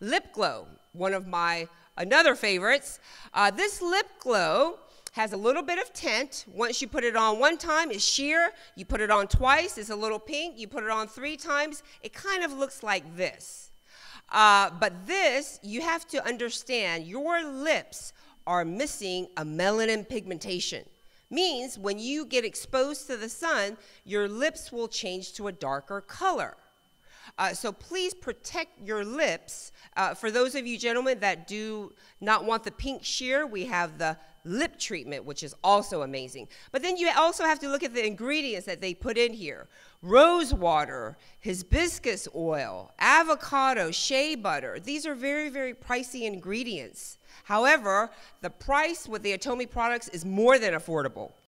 Lip glow, one of my another favorites. This lip glow has a little bit of tint. Once you put it on one time, it's sheer. You put it on twice, it's a little pink. You put it on 3 times, it kind of looks like this. But this, you have to understand, your lips are missing a melanin pigmentation. Means when you get exposed to the sun, your lips will change to a darker color. So please protect your lips. For those of you gentlemen that do not want the pink sheer, we have the lip treatment, which is also amazing. But then you also have to look at the ingredients that they put in here. Rose water, hibiscus oil, avocado, shea butter. These are very, very pricey ingredients. However, the price with the ATOMY products is more than affordable.